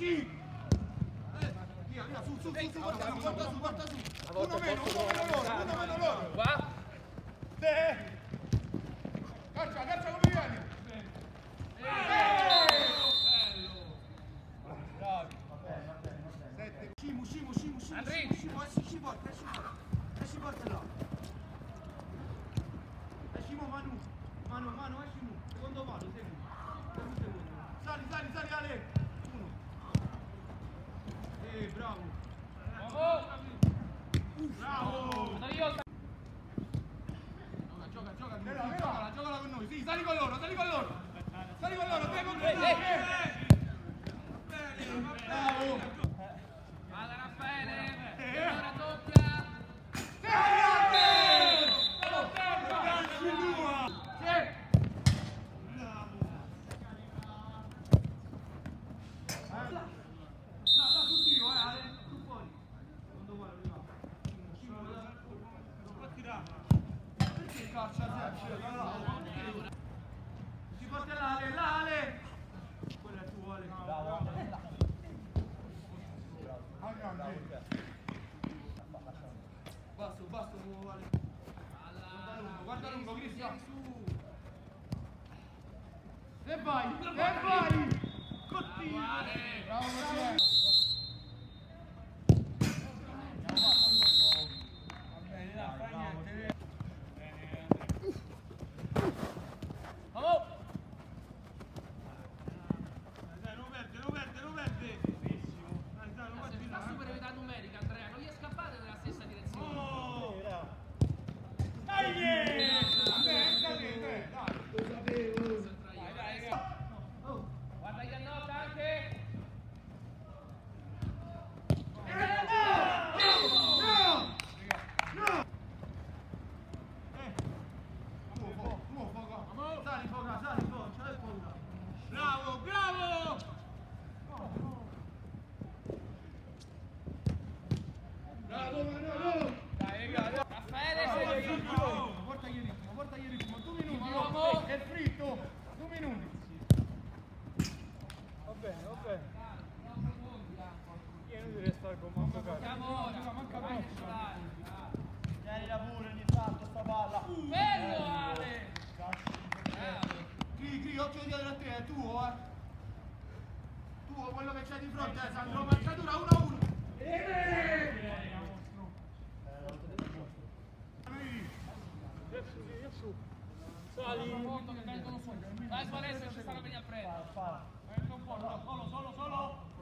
Sì! Via, via, su, porta su! Uno meno loro! Qua? Te! Caccia come vieni! Bravi! Sette! Scimu! Andri! Esci forte là! Esci mano, esci mu! Secondo palo, segui! Sali, Ale! Uno! Bravo! Bravo! Giocala con noi, sì, sali con loro, te con bravo! Vada Raffaele! Ora doppia! Si porta l'ale! Quello è tuo, Ale. Bravo. Basta, Ale. Guarda lungo, Cristian. E vai! Continua! Bravo, Mattia. Portagli il ritmo, 2 minuti, è fritto, 2 minuti. Va bene. Io non devo stare con manco caro. Tieni la pure ogni tanto sta palla. Bello Ale! Cri, occhio dietro a te, è tuo, Tuo, quello che c'è di fronte, Sandro, marcatura 1-1. Sali! Che vengono su. Dai Svalese, ci stanno a venire a prendere. Solo.